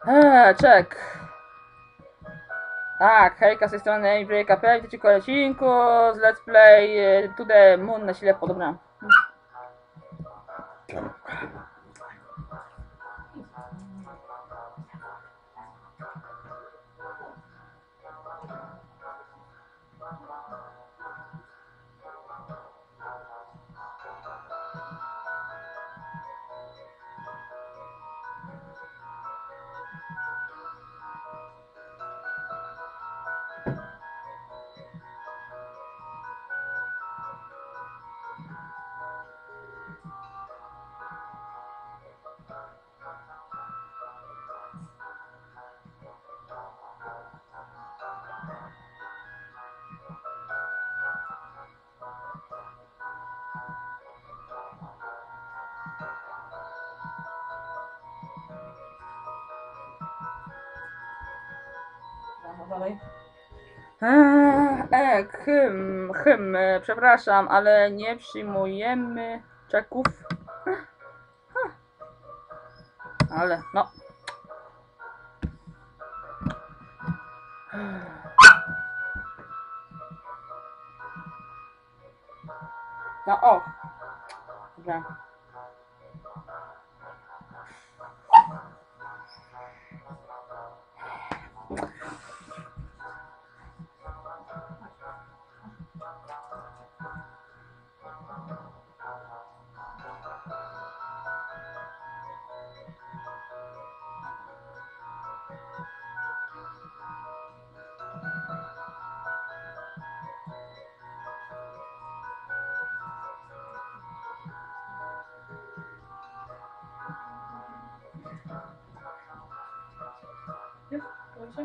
Czek. Tak, hejka z tej strony AJ.pl, witajcie kolejny odcinku z Let's Play To The Moon na ślepo, dobra. Dalej. Przepraszam, ale nie przyjmujemy czeków. Ale, no. No, o. Dobra. Już? Proszę?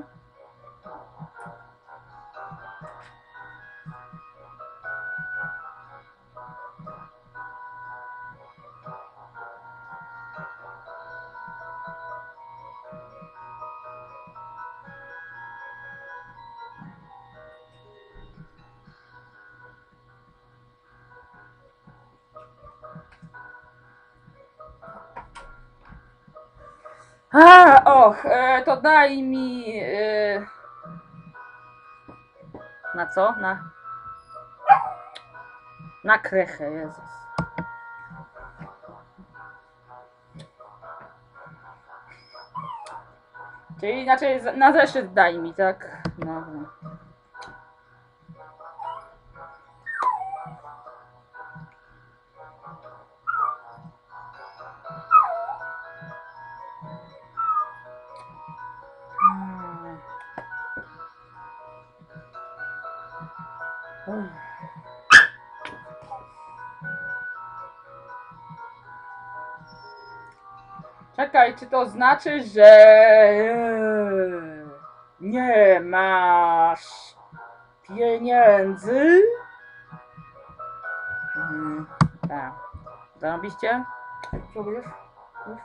To daj mi... Na co? Na krechę, Jezus. Czyli inaczej na zeszyt daj mi, tak? No. Czekaj, czy to znaczy, że nie masz pieniędzy? Tak. Zarobiście? Próbujesz? Już?